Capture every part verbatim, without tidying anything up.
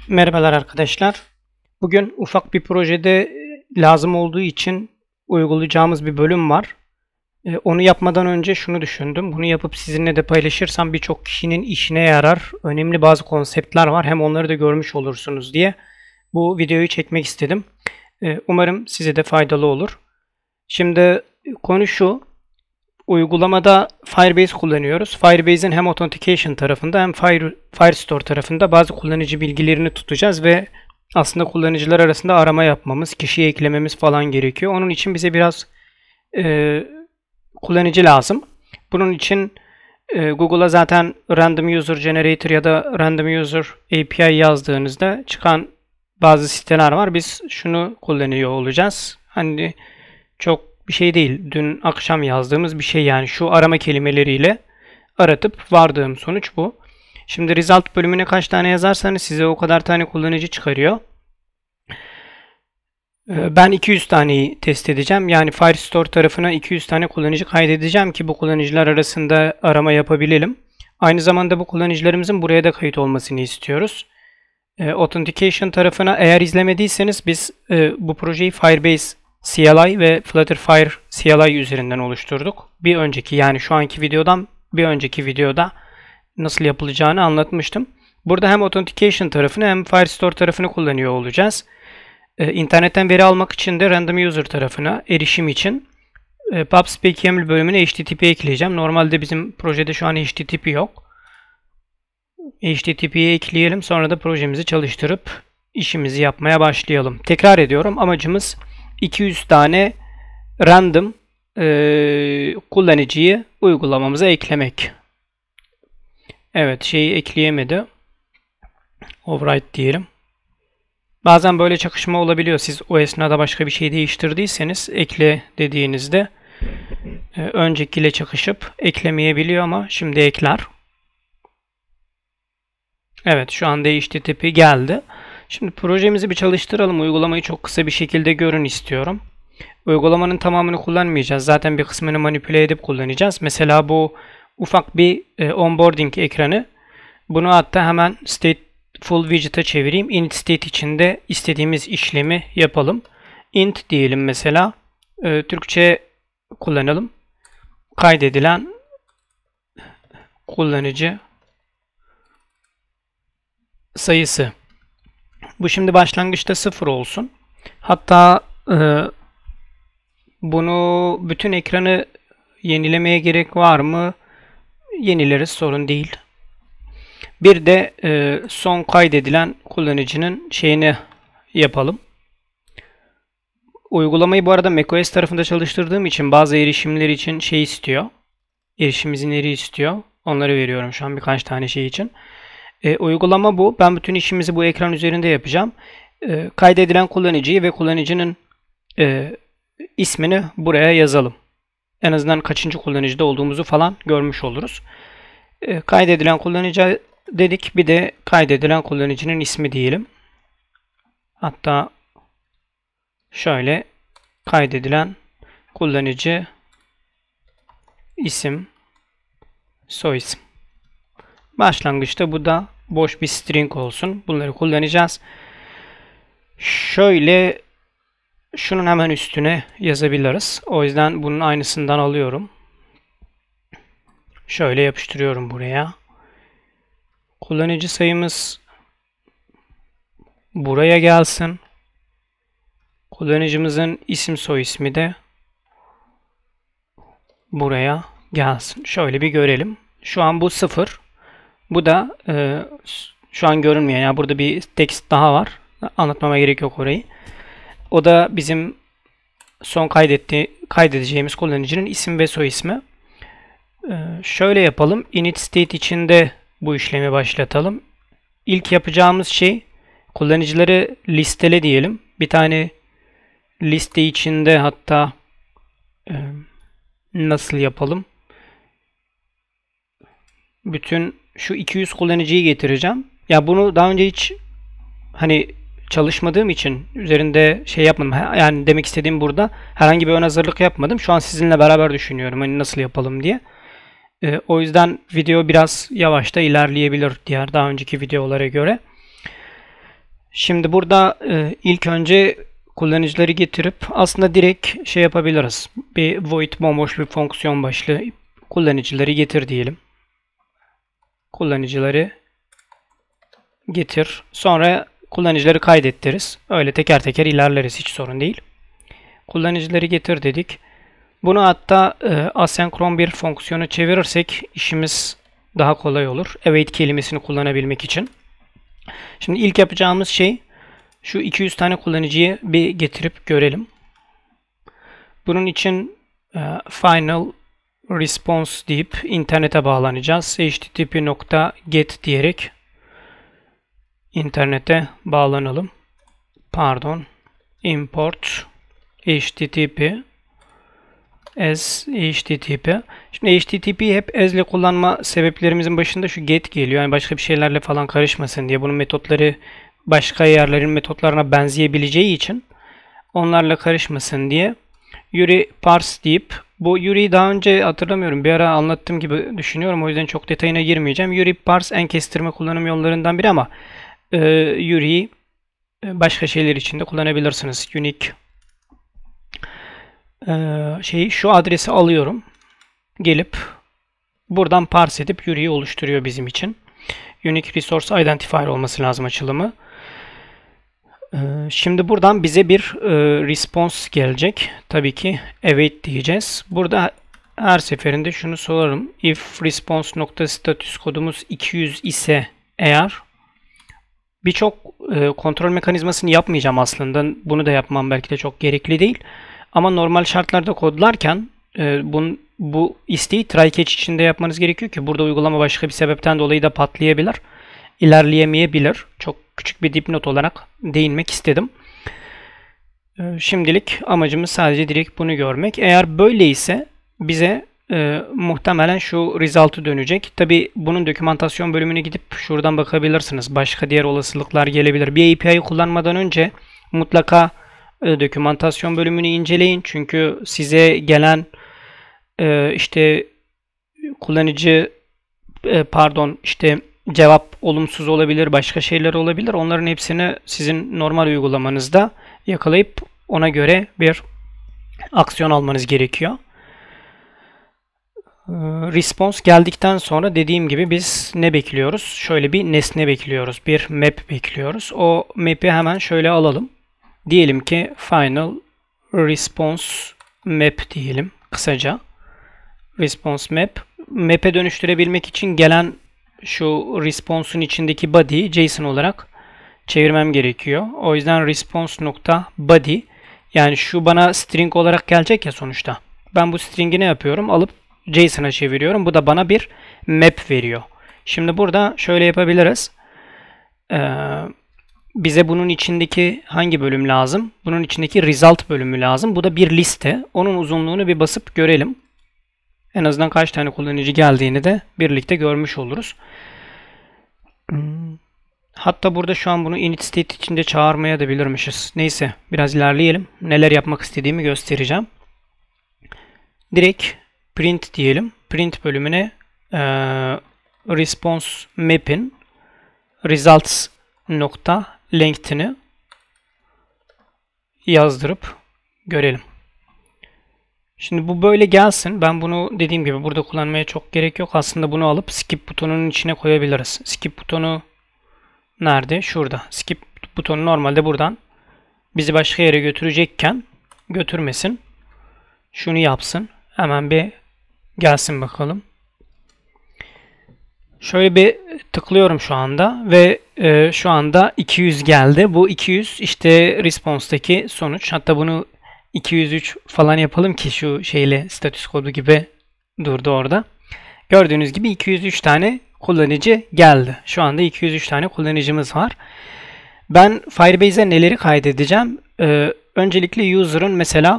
Merhabalar arkadaşlar. Bugün ufak bir projede lazım olduğu için uygulayacağımız bir bölüm var. E, Onu yapmadan önce şunu düşündüm. Bunu yapıp sizinle de paylaşırsam birçok kişinin işine yarar. Önemli bazı konseptler var. Hem onları da görmüş olursunuz diye bu videoyu çekmek istedim. E, Umarım size de faydalı olur. Şimdi konu şu. Uygulamada Firebase kullanıyoruz. Firebase'in hem Authentication tarafında hem Fire, Firestore tarafında bazı kullanıcı bilgilerini tutacağız ve aslında kullanıcılar arasında arama yapmamız, kişiyi eklememiz falan gerekiyor. Onun için bize biraz e, kullanıcı lazım. Bunun için e, Google'a zaten Random User Generator ya da Random User A P I yazdığınızda çıkan bazı siteler var. Biz şunu kullanıyor olacağız. Hani çok bir şey değil. Dün akşam yazdığımız bir şey, yani şu arama kelimeleriyle aratıp vardığım sonuç bu. Şimdi result bölümüne kaç tane yazarsanız size o kadar tane kullanıcı çıkarıyor. Ben iki yüz taneyi test edeceğim. Yani Firestore tarafına iki yüz tane kullanıcı kaydedeceğim ki bu kullanıcılar arasında arama yapabilelim. Aynı zamanda bu kullanıcılarımızın buraya da kayıt olmasını istiyoruz. Authentication tarafına eğer izlemediyseniz biz bu projeyi Firebase C L I ve Flutterfire C L I üzerinden oluşturduk. Bir önceki, yani şu anki videodan bir önceki videoda nasıl yapılacağını anlatmıştım. Burada hem Authentication tarafını hem Firestore tarafını kullanıyor olacağız. Ee, internetten veri almak için de Random User tarafına erişim için e, pubspec.yaml bölümüne H T T P ekleyeceğim. Normalde bizim projede şu an H T T P yok. H T T P'yi ekleyelim. Sonra da projemizi çalıştırıp işimizi yapmaya başlayalım. Tekrar ediyorum. Amacımız iki yüz tane random e, kullanıcıyı uygulamamıza eklemek. Evet, şeyi ekleyemedi. Override diyelim. Bazen böyle çakışma olabiliyor. Siz o esnada başka bir şey değiştirdiyseniz ekle dediğinizde e, öncekiyle çakışıp eklemeyebiliyor ama şimdi ekler. Evet, şu anda H T T P geldi. Şimdi projemizi bir çalıştıralım. Uygulamayı çok kısa bir şekilde görün istiyorum. Uygulamanın tamamını kullanmayacağız. Zaten bir kısmını manipüle edip kullanacağız. Mesela bu ufak bir e, onboarding ekranı. Bunu hatta hemen stateful widget'a çevireyim. Init state içinde istediğimiz işlemi yapalım. Int diyelim mesela. E, Türkçe kullanalım. Kaydedilen kullanıcı sayısı. Bu şimdi başlangıçta sıfır olsun. Hatta e, bunu bütün ekranı yenilemeye gerek var mı? Yenileriz, sorun değil. Bir de e, son kaydedilen kullanıcının şeyini yapalım. Uygulamayı bu arada macOS tarafında çalıştırdığım için bazı erişimler için şey istiyor. Erişim izinleri istiyor. Onları veriyorum şu an birkaç tane şey için. E, uygulama bu. Ben bütün işimizi bu ekran üzerinde yapacağım. E, kaydedilen kullanıcıyı ve kullanıcının e, ismini buraya yazalım. En azından kaçıncı kullanıcıda olduğumuzu falan görmüş oluruz. E, kaydedilen kullanıcı dedik. Bir de kaydedilen kullanıcının ismi diyelim. Hatta şöyle kaydedilen kullanıcı isim, soyisim. Başlangıçta bu da boş bir string olsun. Bunları kullanacağız. Şöyle şunun hemen üstüne yazabiliriz. O yüzden bunun aynısından alıyorum. Şöyle yapıştırıyorum buraya. Kullanıcı sayımız buraya gelsin. Kullanıcımızın isim soyismi de buraya gelsin. Şöyle bir görelim. Şu an bu sıfır. Bu da e, şu an görünmüyor. Yani burada bir text daha var. Anlatmama gerek yok orayı. O da bizim son kaydetti, kaydedeceğimiz kullanıcının isim ve soy ismi. Ee, şöyle yapalım. Init state içinde bu işlemi başlatalım. İlk yapacağımız şey kullanıcıları listele diyelim. Bir tane liste içinde, hatta e, nasıl yapalım? Bütün şu iki yüz kullanıcıyı getireceğim. Ya bunu daha önce hiç hani çalışmadığım için üzerinde şey yapmadım. Yani demek istediğim, burada herhangi bir ön hazırlık yapmadım. Şu an sizinle beraber düşünüyorum hani nasıl yapalım diye. E, o yüzden video biraz yavaşta ilerleyebilir diğer daha önceki videolara göre. Şimdi burada e, ilk önce kullanıcıları getirip aslında direkt şey yapabiliriz. Bir void bomboş bir fonksiyon başlığı kullanıcıları getir diyelim. Kullanıcıları getir. Sonra kullanıcıları kaydettiririz. Öyle teker teker ilerleriz. Hiç sorun değil. Kullanıcıları getir dedik. Bunu hatta e, asenkron bir fonksiyonu çevirirsek işimiz daha kolay olur. Await kelimesini kullanabilmek için. Şimdi ilk yapacağımız şey şu iki yüz tane kullanıcıyı bir getirip görelim. Bunun için e, final response deyip internete bağlanacağız. H T T P nokta get diyerek internete bağlanalım. Pardon. Import H T T P as H T T P. Şimdi H T T P hep as ile kullanma sebeplerimizin başında şu get geliyor. Yani başka bir şeylerle falan karışmasın diye. Bunun metotları başka yerlerin metotlarına benzeyebileceği için onlarla karışmasın diye URI parse deyip, bu URI'yi daha önce hatırlamıyorum. Bir ara anlattığım gibi düşünüyorum. O yüzden çok detayına girmeyeceğim. URI parse en kestirme kullanım yollarından biri ama e, URI'yi başka şeyler için de kullanabilirsiniz. Unique Ee, şeyi şu adresi alıyorum. Gelip buradan parse edip URI'yi oluşturuyor bizim için. Unique Resource Identifier olması lazım açılımı. Ee, şimdi buradan bize bir e, response gelecek. Tabii ki await diyeceğiz. Burada her seferinde şunu sorarım. If response.status kodumuz iki yüz ise eğer, birçok e, kontrol mekanizmasını yapmayacağım aslında. Bunu da yapmam belki de çok gerekli değil. Ama normal şartlarda kodlarken e, bunun, bu isteği try catch içinde yapmanız gerekiyor ki burada uygulama başka bir sebepten dolayı da patlayabilir. İlerleyemeyebilir. Çok küçük bir dipnot olarak değinmek istedim. E, şimdilik amacımız sadece direkt bunu görmek. Eğer böyleyse bize e, muhtemelen şu result'ı dönecek. Tabi bunun dokümantasyon bölümüne gidip şuradan bakabilirsiniz. Başka diğer olasılıklar gelebilir. Bir A P I'yi kullanmadan önce mutlaka dokümantasyon bölümünü inceleyin. Çünkü size gelen e, işte kullanıcı e, pardon işte cevap olumsuz olabilir, başka şeyler olabilir. Onların hepsini sizin normal uygulamanızda yakalayıp ona göre bir aksiyon almanız gerekiyor. E, response geldikten sonra dediğim gibi biz ne bekliyoruz? Şöyle bir nesne bekliyoruz. Bir map bekliyoruz. O map'i hemen şöyle alalım. Diyelim ki final response map diyelim kısaca. Response map. Map'e dönüştürebilmek için gelen şu response'un içindeki body'yi JSON olarak çevirmem gerekiyor. O yüzden response.body, yani şu bana string olarak gelecek ya sonuçta. Ben bu string'i ne yapıyorum? Alıp JSON'a çeviriyorum. Bu da bana bir map veriyor. Şimdi burada şöyle yapabiliriz. Eee Bize bunun içindeki hangi bölüm lazım? Bunun içindeki result bölümü lazım. Bu da bir liste. Onun uzunluğunu bir basıp görelim. En azından kaç tane kullanıcı geldiğini de birlikte görmüş oluruz. Hatta burada şu an bunu init state içinde çağırmaya da bilirmişiz. Neyse, biraz ilerleyelim. Neler yapmak istediğimi göstereceğim. Direkt print diyelim. Print bölümüne e, response map'in results nokta length'ini yazdırıp görelim. Şimdi bu böyle gelsin. Ben bunu dediğim gibi burada kullanmaya çok gerek yok. Aslında bunu alıp skip butonunun içine koyabiliriz. Skip butonu nerede? Şurada. Skip butonu normalde buradan bizi başka yere götürecekken götürmesin. Şunu yapsın. Hemen bir gelsin bakalım. Şöyle bir tıklıyorum şu anda ve e, şu anda iki yüz geldi. Bu iki yüz işte response'daki sonuç. Hatta bunu iki yüz üç falan yapalım ki şu şeyle status kodu gibi durdu orada. Gördüğünüz gibi iki yüz üç tane kullanıcı geldi. Şu anda iki yüz üç tane kullanıcımız var. Ben Firebase'e neleri kaydedeceğim? Ee, öncelikle user'ın mesela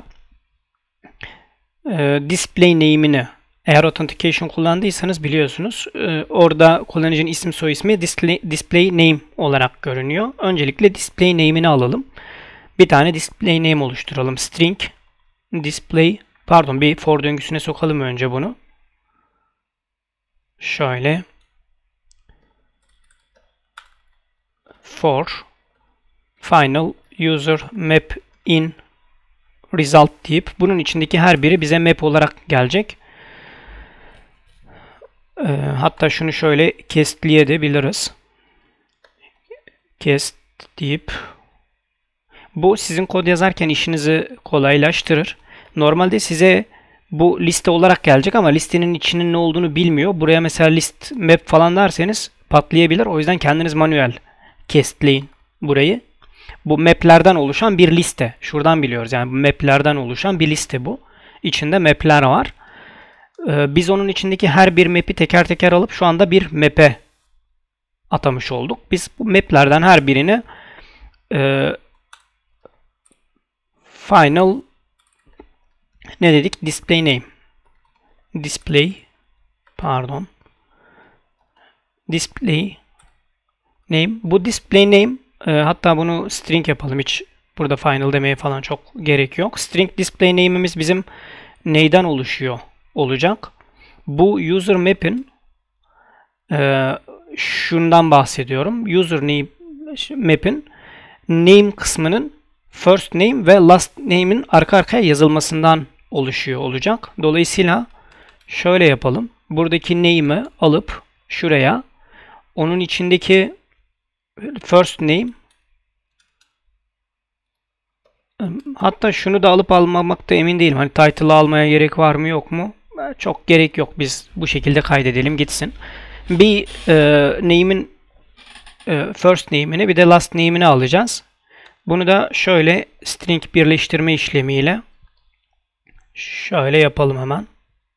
e, display name'ini, eğer authentication kullandıysanız biliyorsunuz e, orada kullanıcının isim soy ismi display, display name olarak görünüyor. Öncelikle display name'ini alalım. Bir tane display name oluşturalım. String display, pardon bir for döngüsüne sokalım önce bunu. Şöyle for final user map in result deyip bunun içindeki her biri bize map olarak gelecek. Ee, hatta şunu şöyle castleyebiliriz. Cast deyip bu sizin kod yazarken işinizi kolaylaştırır. Normalde size bu liste olarak gelecek ama listenin içinin ne olduğunu bilmiyor. Buraya mesela list map falan derseniz patlayabilir. O yüzden kendiniz manuel castleyin burayı. Bu map'lerden oluşan bir liste. Şuradan biliyoruz. Yani bu map'lerden oluşan bir liste bu. İçinde map'ler var. Ee, biz onun içindeki her bir map'i teker teker alıp şu anda bir map'e atamış olduk. Biz bu map'lerden her birini e, final ne dedik? Display name. Display pardon. Display name. Bu display name e, hatta bunu string yapalım. Hiç burada final demeye falan çok gerek yok. String display name'imiz bizim neyden oluşuyor olacak? Bu user map'in e, şundan bahsediyorum. User name map'in name kısmının first name ve last name'in arka arkaya yazılmasından oluşuyor olacak. Dolayısıyla şöyle yapalım. Buradaki name'i alıp şuraya onun içindeki first name hatta şunu da alıp almamakta emin değilim. Hani title'ı almaya gerek var mı yok mu? Çok gerek yok. Biz bu şekilde kaydedelim gitsin. Bir e, name'in e, first name'ini bir de last name'ini alacağız. Bunu da şöyle string birleştirme işlemiyle şöyle yapalım hemen.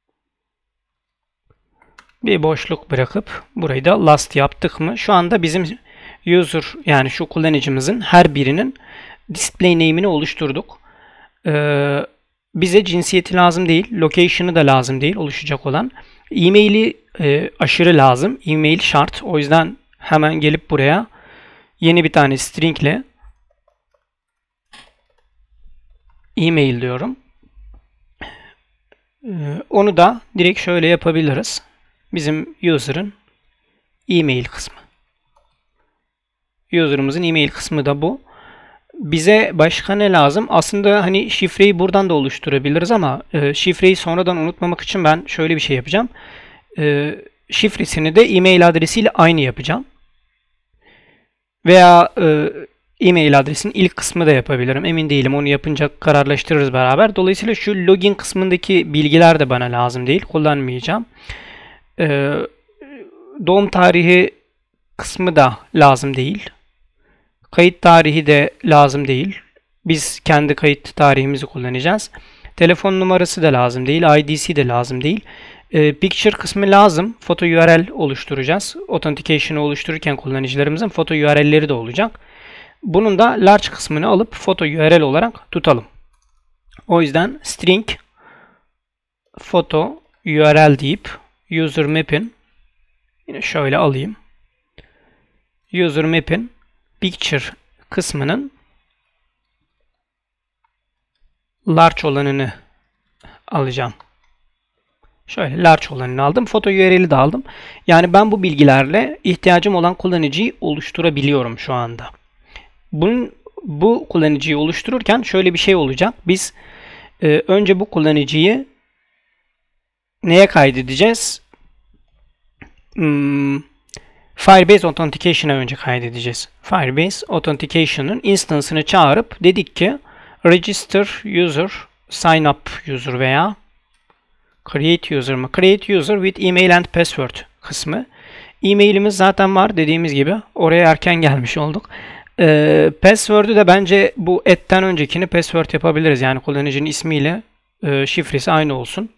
Bir boşluk bırakıp burayı da last yaptık mı? Şu anda bizim user yani şu kullanıcımızın her birinin display name'ini oluşturduk. Ee, bize cinsiyeti lazım değil. Location'ı da lazım değil oluşacak olan. E-mail'i e, aşırı lazım. E-mail şart. O yüzden hemen gelip buraya yeni bir tane string ile e-mail diyorum. Ee, onu da direkt şöyle yapabiliriz. Bizim user'ın e-mail kısmı. User'ımızın e-mail kısmı da bu. Bize başka ne lazım? Aslında hani şifreyi buradan da oluşturabiliriz ama e, şifreyi sonradan unutmamak için ben şöyle bir şey yapacağım. E, şifresini de e-mail adresiyle aynı yapacağım. Veya e, e-mail adresinin ilk kısmı da yapabilirim. Emin değilim. Onu yapınca kararlaştırırız beraber. Dolayısıyla şu login kısmındaki bilgiler de bana lazım değil. Kullanmayacağım. E, doğum tarihi kısmı da lazım değil. Kayıt tarihi de lazım değil. Biz kendi kayıt tarihimizi kullanacağız. Telefon numarası da lazım değil. I D C de lazım değil. E, picture kısmı lazım. Foto U R L oluşturacağız. Authentication'ı oluştururken kullanıcılarımızın foto U R L'leri de olacak. Bunun da large kısmını alıp foto U R L olarak tutalım. O yüzden string foto U R L deyip user map'in yine şöyle alayım. User map'in picture kısmının large olanını alacağım. Şöyle large olanını aldım. Foto U R L'i de aldım. Yani ben bu bilgilerle ihtiyacım olan kullanıcıyı oluşturabiliyorum şu anda. Bunun, bu kullanıcıyı oluştururken şöyle bir şey olacak. Biz e, önce bu kullanıcıyı neye kaydedeceğiz? Hmm, Firebase Authentication'a önce kaydedeceğiz. Firebase Authentication'ın instance'ını çağırıp dedik ki register user, sign up user veya create user mı? Create user with email and password kısmı. E-mailimiz zaten var dediğimiz gibi. Oraya erken gelmiş olduk. Ee, password'ü de bence bu add'ten öncekini password yapabiliriz. Yani kullanıcının ismiyle e, şifresi aynı olsun.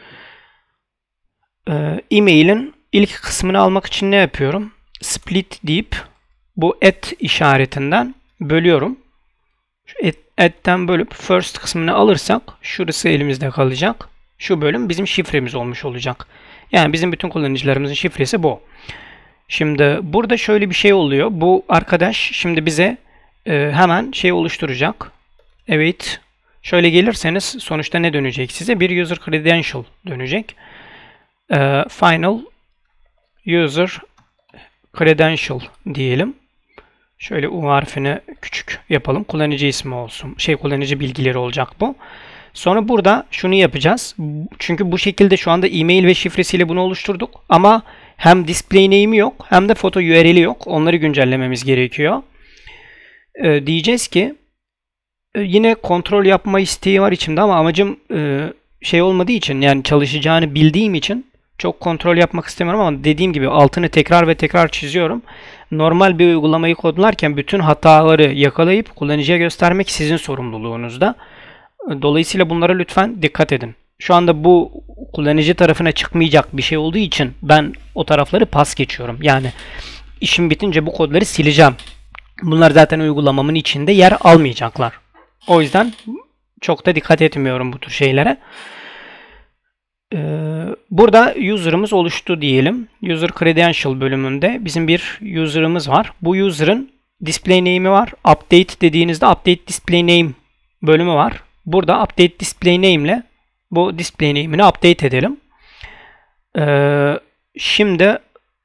Ee, e-mail'in ilk kısmını almak için ne yapıyorum? Split deyip bu add işaretinden bölüyorum. Add'ten bölüp first kısmını alırsak şurası elimizde kalacak. Şu bölüm bizim şifremiz olmuş olacak. Yani bizim bütün kullanıcılarımızın şifresi bu. Şimdi burada şöyle bir şey oluyor. Bu arkadaş şimdi bize e, hemen şey oluşturacak. Evet. Şöyle gelirseniz sonuçta ne dönecek size? Bir user credential dönecek. E, final user credential diyelim. Şöyle U harfini küçük yapalım. Kullanıcı ismi olsun. Şey kullanıcı bilgileri olacak bu. Sonra burada şunu yapacağız. Çünkü bu şekilde şu anda e-mail ve şifresiyle bunu oluşturduk. Ama hem display name'i yok hem de foto U R L'i yok. Onları güncellememiz gerekiyor. Ee, diyeceğiz ki e, yine kontrol yapma isteği var içimde ama amacım e, şey olmadığı için, yani çalışacağını bildiğim için çok kontrol yapmak istemiyorum ama dediğim gibi altını tekrar ve tekrar çiziyorum. Normal bir uygulamayı kodlarken bütün hataları yakalayıp kullanıcıya göstermek sizin sorumluluğunuzda. Dolayısıyla bunlara lütfen dikkat edin. Şu anda bu kullanıcı tarafına çıkmayacak bir şey olduğu için ben o tarafları pas geçiyorum. Yani işim bitince bu kodları sileceğim. Bunlar zaten uygulamamın içinde yer almayacaklar. O yüzden çok da dikkat etmiyorum bu tür şeylere. Burada user'ımız oluştu diyelim. User Credential bölümünde bizim bir user'ımız var. Bu user'ın display name'i var. Update dediğinizde update display name bölümü var. Burada update display name ile bu display name'ini update edelim. Ee, şimdi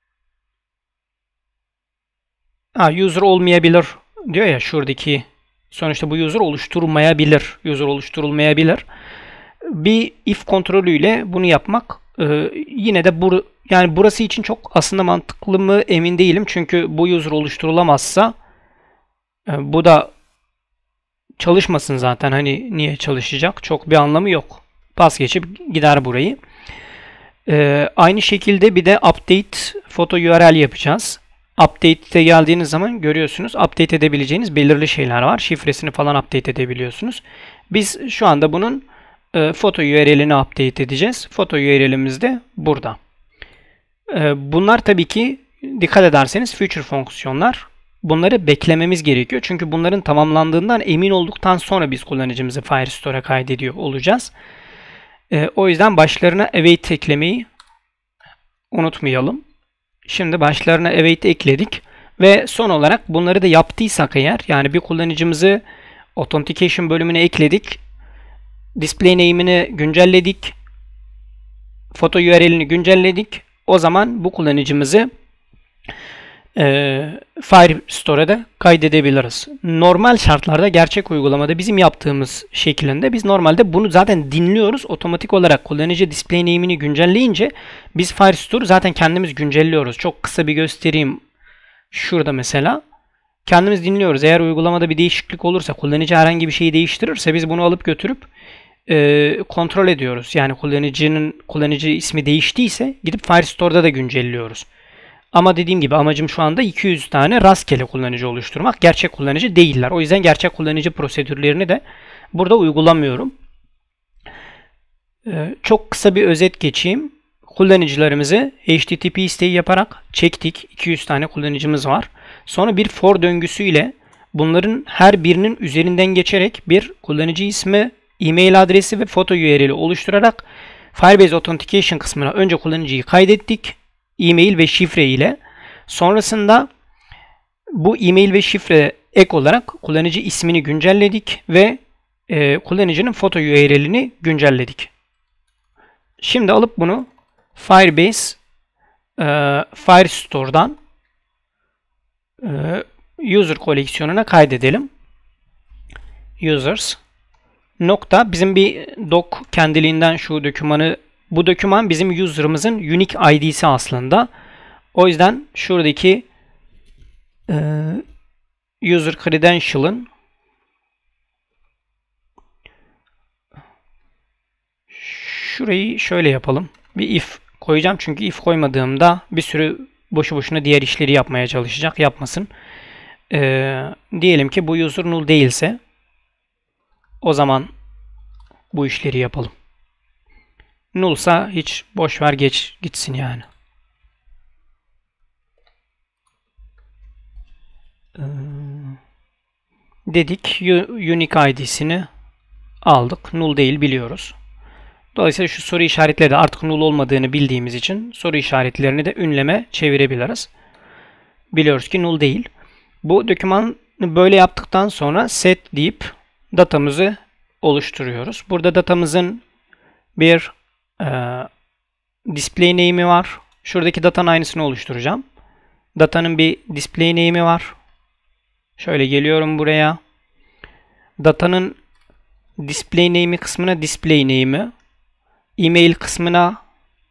ha, user olmayabilir diyor ya şuradaki, sonuçta bu user oluşturulmayabilir. User oluşturulmayabilir. Bir if kontrolüyle bunu yapmak e, yine de bu, yani burası için çok aslında mantıklı mı emin değilim. Çünkü bu user oluşturulamazsa e, bu da çalışmasın zaten. Hani niye çalışacak? Çok bir anlamı yok. Pas geçip gider burayı. E, aynı şekilde bir de update photo U R L yapacağız. Update'e geldiğiniz zaman görüyorsunuz update edebileceğiniz belirli şeyler var. Şifresini falan update edebiliyorsunuz. Biz şu anda bunun e, foto U R L'ini update edeceğiz. Foto U R L'imiz de burada. E, bunlar tabii ki dikkat ederseniz future fonksiyonlar. Bunları beklememiz gerekiyor. Çünkü bunların tamamlandığından emin olduktan sonra biz kullanıcımızı Firestore'a kaydediyor olacağız. E, o yüzden başlarına await eklemeyi unutmayalım. Şimdi başlarına await ekledik. Ve son olarak bunları da yaptıysak eğer, yani bir kullanıcımızı authentication bölümüne ekledik. Display name'ini güncelledik. Foto U R L'ini güncelledik. O zaman bu kullanıcımızı e, Firestore'a da kaydedebiliriz. Normal şartlarda gerçek uygulamada bizim yaptığımız şeklinde biz normalde bunu zaten dinliyoruz. Otomatik olarak kullanıcı display name'ini güncelleyince biz Firestore zaten kendimiz güncelliyoruz. Çok kısa bir göstereyim. Şurada mesela kendimiz dinliyoruz. Eğer uygulamada bir değişiklik olursa, kullanıcı herhangi bir şeyi değiştirirse biz bunu alıp götürüp e, kontrol ediyoruz. Yani kullanıcının kullanıcı ismi değiştiyse gidip Firestore'da da güncelliyoruz. Ama dediğim gibi amacım şu anda iki yüz tane rastgele kullanıcı oluşturmak. Gerçek kullanıcı değiller. O yüzden gerçek kullanıcı prosedürlerini de burada uygulamıyorum. Ee, çok kısa bir özet geçeyim. Kullanıcılarımızı H T T P isteği yaparak çektik. iki yüz tane kullanıcımız var. Sonra bir for döngüsüyle bunların her birinin üzerinden geçerek bir kullanıcı ismi, e-mail adresi ve foto U R L'i oluşturarak Firebase Authentication kısmına önce kullanıcıyı kaydettik. E-mail ve şifre ile. Sonrasında bu e-mail ve şifre ek olarak kullanıcı ismini güncelledik ve e, kullanıcının foto U R L'ini güncelledik. Şimdi alıp bunu Firebase e, Firestore'dan e, user koleksiyonuna kaydedelim. Users nokta bizim bir doc kendiliğinden şu dokümanı, bu doküman bizim user'ımızın unique I D'si aslında. O yüzden şuradaki e, user credential'ın şurayı şöyle yapalım. Bir if koyacağım çünkü if koymadığımda bir sürü boşu boşuna diğer işleri yapmaya çalışacak. Yapmasın. E, diyelim ki bu user null değilse o zaman bu işleri yapalım. Nullsa hiç boş ver, geç gitsin yani. Ee, dedik unique I D'sini aldık. Null değil biliyoruz. Dolayısıyla şu soru işaretleri de artık null olmadığını bildiğimiz için soru işaretlerini de ünleme çevirebiliriz. Biliyoruz ki null değil. Bu dokümanı böyle yaptıktan sonra set deyip datamızı oluşturuyoruz. Burada datamızın bir e, display name'i var. Şuradaki datanın aynısını oluşturacağım. Datanın bir display name'i var. Şöyle geliyorum buraya. Datanın display name'i kısmına display name'i, email kısmına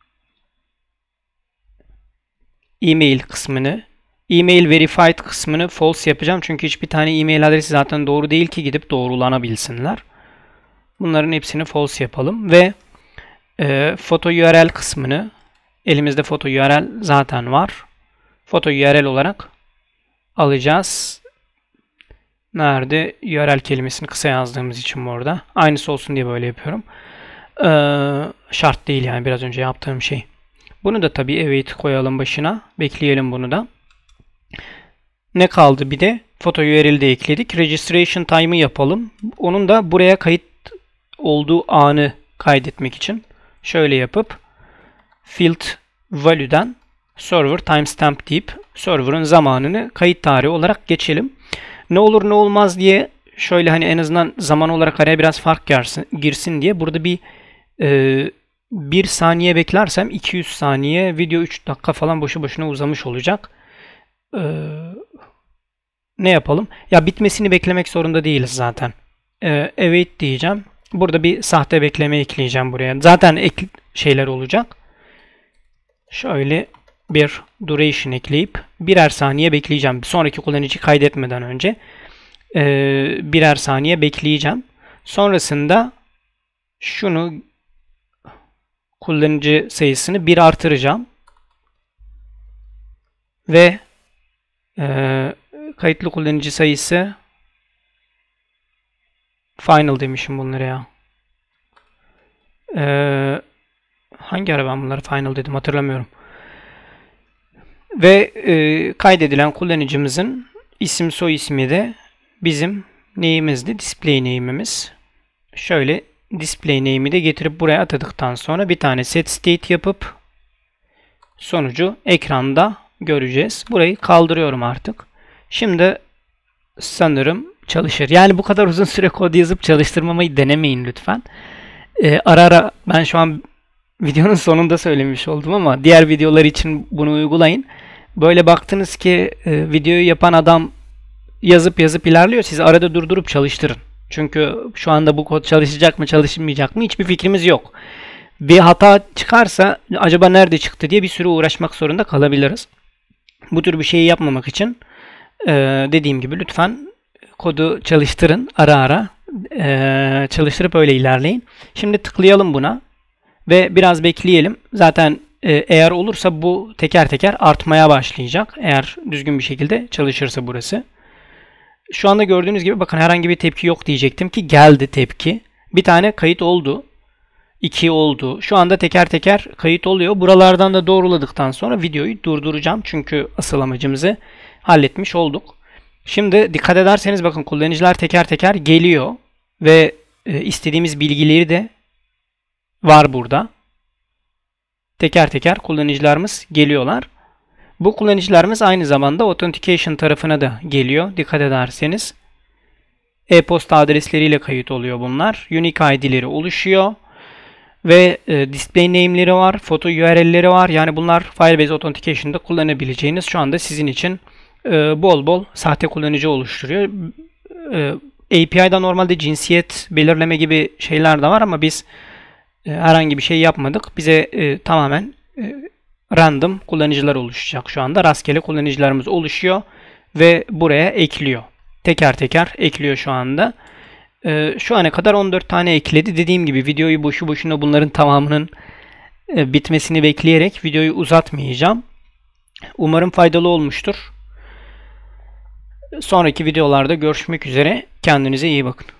email kısmını, email verified kısmını false yapacağım. Çünkü hiçbir tane email adresi zaten doğru değil ki gidip doğrulanabilsinler. Bunların hepsini false yapalım ve e, foto U R L kısmını, elimizde foto U R L zaten var. Foto U R L olarak alacağız. Nerede? U R L kelimesini kısa yazdığımız için burada. Aynısı olsun diye böyle yapıyorum. Ee, şart değil yani biraz önce yaptığım şey. Bunu da tabii await koyalım başına. Bekleyelim bunu da. Ne kaldı bir de? Foto U R L'i de ekledik. Registration time'ı yapalım. Onun da buraya kayıt olduğu anı kaydetmek için şöyle yapıp field value'dan server timestamp deyip server'ın zamanını kayıt tarihi olarak geçelim. Ne olur ne olmaz diye şöyle hani en azından zaman olarak araya biraz fark girsin, girsin diye burada bir e, bir saniye beklersem iki yüz saniye, video üç dakika falan boşu boşuna uzamış olacak. E, ne yapalım? Ya bitmesini beklemek zorunda değiliz zaten. E, await diyeceğim. Burada bir sahte bekleme ekleyeceğim buraya. Zaten ek şeyler olacak. Şöyle bir duration ekleyip birer saniye bekleyeceğim. Sonraki kullanıcı kaydetmeden önce ee, birer saniye bekleyeceğim. Sonrasında şunu kullanıcı sayısını bir artıracağım. Ve e, kayıtlı kullanıcı sayısı final demişim bunlara ya. Ee, hangi ara ben bunları final dedim hatırlamıyorum. Ve e, kaydedilen kullanıcımızın isim soy ismi de bizim neyimizdi? Display name'imiz. Şöyle display name'i de getirip buraya atadıktan sonra bir tane set state yapıp sonucu ekranda göreceğiz. Burayı kaldırıyorum artık. Şimdi sanırım çalışır. Yani bu kadar uzun süre kod yazıp çalıştırmamayı denemeyin lütfen. Ee, ara ara ben şu an videonun sonunda söylemiş oldum ama diğer videolar için bunu uygulayın. Böyle baktınız ki e, videoyu yapan adam yazıp yazıp ilerliyor. Siz arada durdurup çalıştırın. Çünkü şu anda bu kod çalışacak mı çalışmayacak mı hiçbir fikrimiz yok. Bir hata çıkarsa acaba nerede çıktı diye bir sürü uğraşmak zorunda kalabiliriz. Bu tür bir şeyi yapmamak için e, dediğim gibi lütfen kodu çalıştırın ara ara. E, çalıştırıp öyle ilerleyin. Şimdi tıklayalım buna. Ve biraz bekleyelim. Zaten e, eğer olursa bu teker teker artmaya başlayacak. Eğer düzgün bir şekilde çalışırsa burası. Şu anda gördüğünüz gibi bakın herhangi bir tepki yok diyecektim ki geldi tepki. Bir tane kayıt oldu. iki oldu. Şu anda teker teker kayıt oluyor. Buralardan da doğruladıktan sonra videoyu durduracağım. Çünkü asıl amacımızı halletmiş olduk. Şimdi dikkat ederseniz bakın kullanıcılar teker teker geliyor. Ve e, istediğimiz bilgileri de var burada. Teker teker kullanıcılarımız geliyorlar. Bu kullanıcılarımız aynı zamanda authentication tarafına da geliyor. Dikkat ederseniz e-posta adresleriyle kayıt oluyor bunlar. Unique I D'leri oluşuyor. Ve e, display name'leri var. Foto U R L'leri var. Yani bunlar Firebase Authentication'da kullanabileceğiniz şu anda sizin için e, bol bol sahte kullanıcı oluşturuyor. E, A P I'da normalde cinsiyet belirleme gibi şeyler de var ama biz e, herhangi bir şey yapmadık. Bize e, tamamen e, random kullanıcılar oluşacak şu anda. Rastgele kullanıcılarımız oluşuyor ve buraya ekliyor. Teker teker ekliyor şu anda. Ee, şu ana kadar on dört tane ekledi. Dediğim gibi videoyu boşu boşuna bunların tamamının e, bitmesini bekleyerek videoyu uzatmayacağım. Umarım faydalı olmuştur. Sonraki videolarda görüşmek üzere. Kendinize iyi bakın.